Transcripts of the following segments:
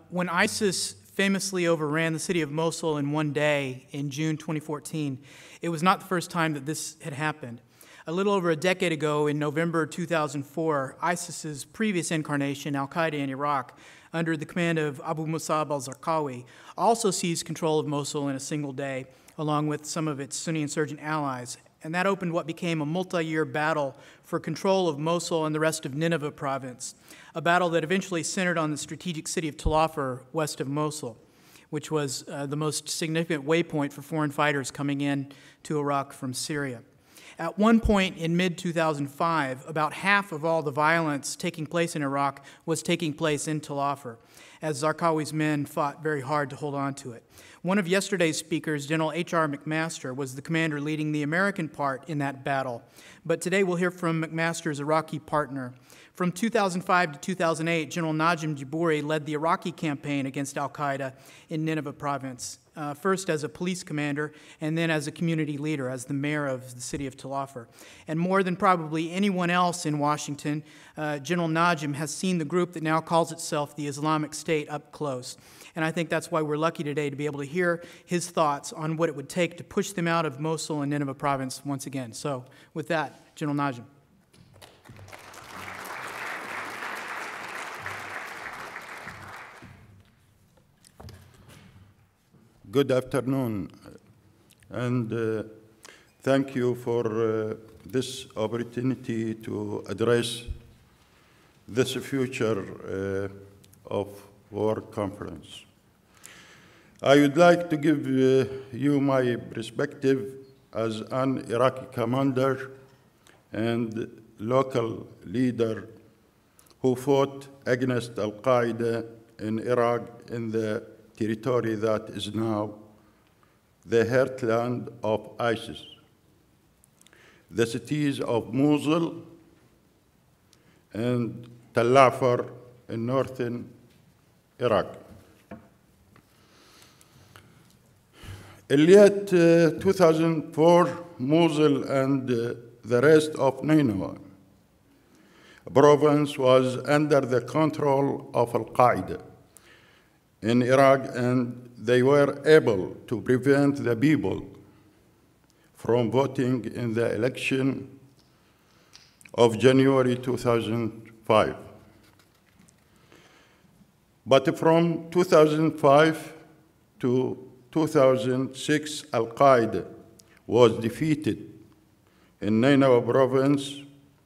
When ISIS famously overran the city of Mosul in one day in June 2014, it was not the first time that this had happened. A little over a decade ago, in November 2004, ISIS's previous incarnation, al-Qaeda in Iraq, under the command of Abu Musab al-Zarqawi, also seized control of Mosul in a single day, along with some of its Sunni insurgent allies. And that opened what became a multi-year battle for control of Mosul and the rest of Nineveh province, a battle that eventually centered on the strategic city of Tel Afar, west of Mosul, which was the most significant waypoint for foreign fighters coming in to Iraq from Syria. At one point in mid-2005, about half of all the violence taking place in Iraq was taking place in Tel Afar, as Zarqawi's men fought very hard to hold on to it. One of yesterday's speakers, General H.R. McMaster, was the commander leading the American part in that battle. But today we'll hear from McMaster's Iraqi partner. From 2005 to 2008, General Najim Abed led the Iraqi campaign against al-Qaeda in Nineveh province, first as a police commander and then as a community leader, as the mayor of the city of Tel Afar. And more than probably anyone else in Washington, General Najim has seen the group that now calls itself the Islamic State up close. And I think that's why we're lucky today to be able to hear his thoughts on what it would take to push them out of Mosul and Nineveh province once again. So with that, General Najim. Good afternoon, and thank you for this opportunity to address this future of war conference. I would like to give you my perspective as an Iraqi commander and local leader who fought against al-Qaeda in Iraq in the territory that is now the heartland of ISIS, the cities of Mosul and Tel Afar in northern Iraq. In late 2004, Mosul and the rest of Nineveh province was under the control of al-Qaeda in Iraq, and they were able to prevent the people from voting in the election of January 2005. But from 2005 to 2006, al-Qaeda was defeated in Nineveh province.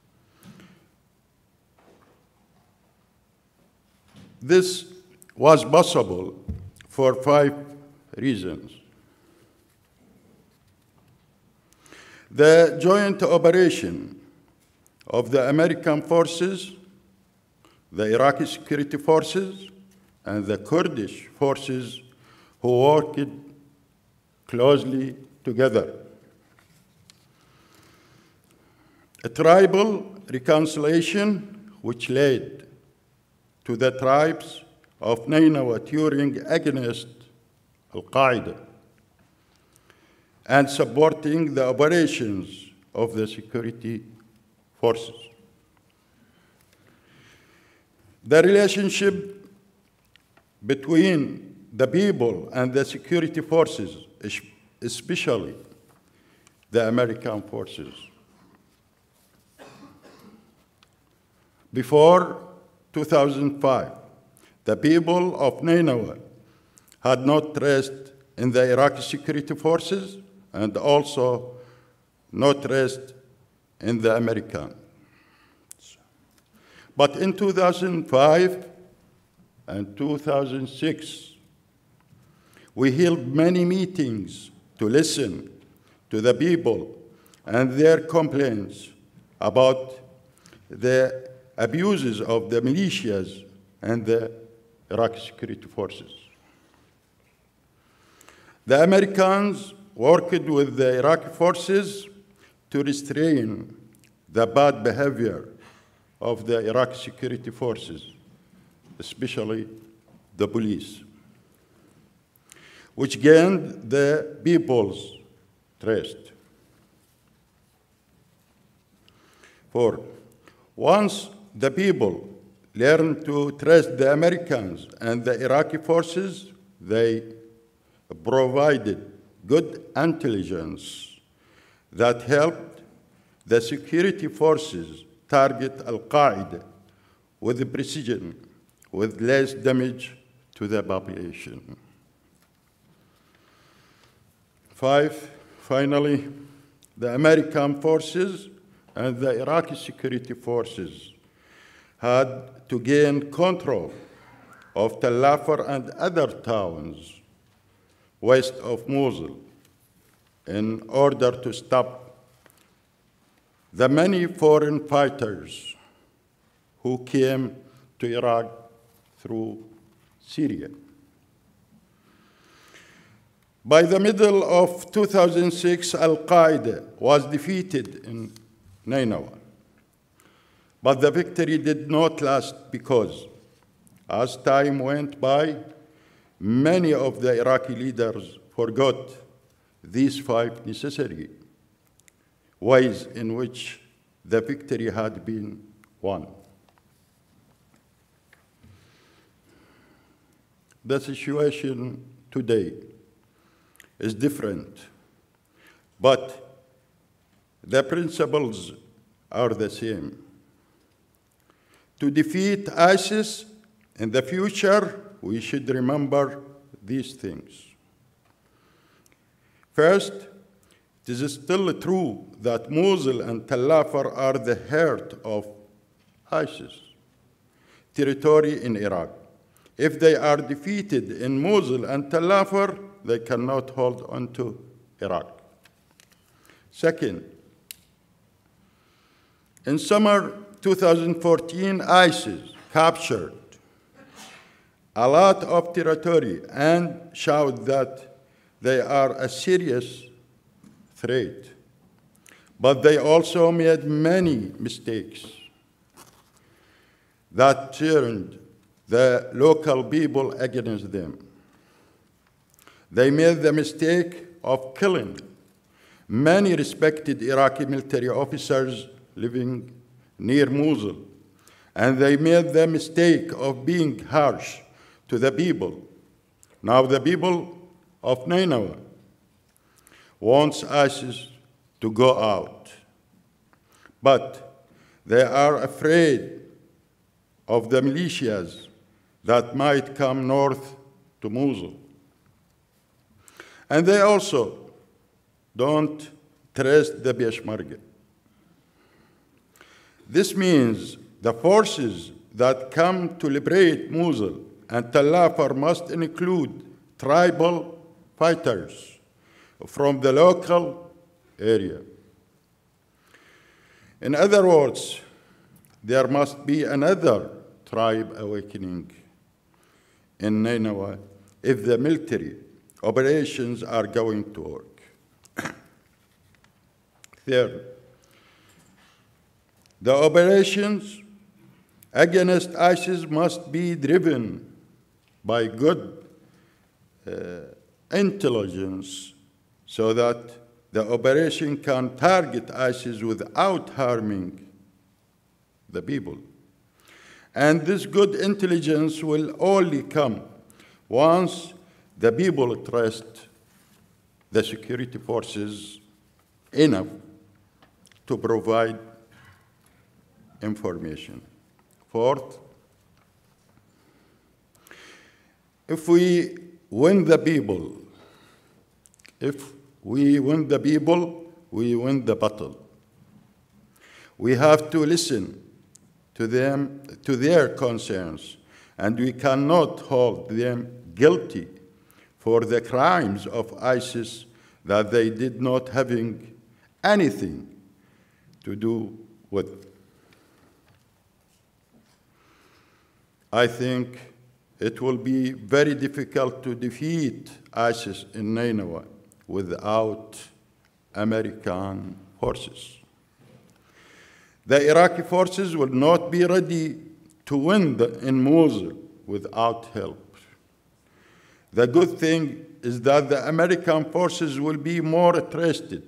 This was possible for 5 reasons. The joint operation of the American forces, the Iraqi security forces, and the Kurdish forces who worked closely together. A tribal reconciliation which led to the tribes of Nineveh turning against al-Qaeda and supporting the operations of the security forces. The relationship between the people and the security forces, especially the American forces. Before 2005, the people of Nineveh had no trust in the Iraqi security forces and also no trust in the Americans. But in 2005 and 2006, we held many meetings to listen to the people and their complaints about the abuses of the militias and the Iraqi security forces. The Americans worked with the Iraqi forces to restrain the bad behavior of the Iraqi security forces, especially the police, which gained the people's trust. For once the people learned to trust the Americans and the Iraqi forces. They provided good intelligence that helped the security forces target Al-Qaeda with precision, with less damage to the population. Finally, the American forces and the Iraqi security forces had to gain control of Tel Afar and other towns west of Mosul in order to stop the many foreign fighters who came to Iraq through Syria. By the middle of 2006, Al-Qaeda was defeated in Nineveh. But the victory did not last because, as time went by, many of the Iraqi leaders forgot these 5 necessary ways in which the victory had been won. The situation today is different, but the principles are the same. To defeat ISIS in the future, we should remember these things. First, it is still true that Mosul and Tel Afar are the heart of ISIS territory in Iraq. If they are defeated in Mosul and Tel Afar, they cannot hold on to Iraq. Second, in summer 2014, ISIS captured a lot of territory and showed that they are a serious threat. But they also made many mistakes that turned the local people against them. They made the mistake of killing many respected Iraqi military officers living near Mosul, and they made the mistake of being harsh to the people. Now the people of Nineveh wants ISIS to go out, but they are afraid of the militias that might come north to Mosul. And they also don't trust the Peshmerga. This means the forces that come to liberate Mosul and Tel Afar must include tribal fighters from the local area. In other words, there must be another tribe awakening in Nineveh if the military operations are going to work. Third, the operations against ISIS must be driven by good intelligence so that the operation can target ISIS without harming the people. And this good intelligence will only come once the people trust the security forces enough to provide information. Fourth, if we win the people, we win the battle. We have to listen to them, to their concerns, and we cannot hold them guilty for the crimes of ISIS that they did not having anything to do with. I think it will be very difficult to defeat ISIS in Nineveh without American forces. The Iraqi forces will not be ready to win in Mosul without help. The good thing is that the American forces will be more trusted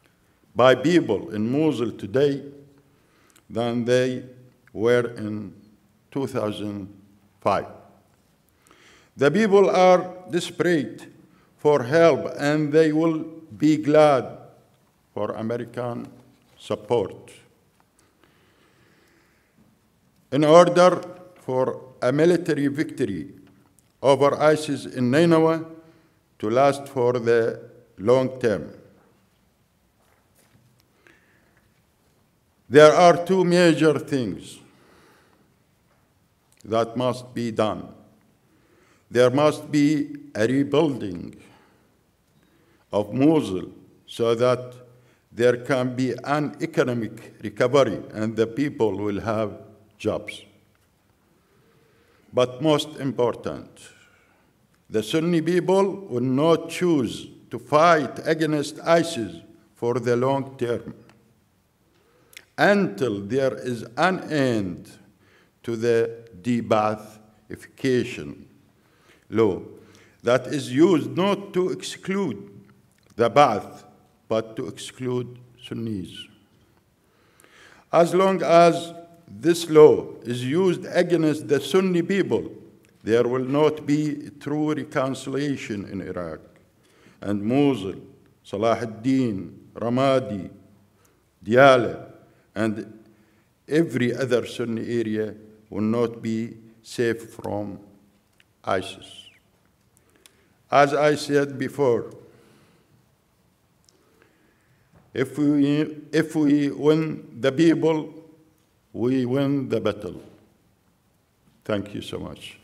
by people in Mosul today than they were in 2005. The people are desperate for help, and they will be glad for American support. In order for a military victory over ISIS in Nineveh to last for the long term, there are two major things that must be done. There must be a rebuilding of Mosul so that there can be an economic recovery and the people will have jobs. But most important, the Sunni people will not choose to fight against ISIS for the long term until there is an end to the de-Baathification law that is used not to exclude the Ba'ath, but to exclude Sunnis. As long as this law is used against the Sunni people, there will not be true reconciliation in Iraq. And Mosul, Salah ad-Din, Ramadi, Diyala, and every other Sunni area will not be safe from ISIS. As I said before, if we win the people, we win the battle. Thank you so much.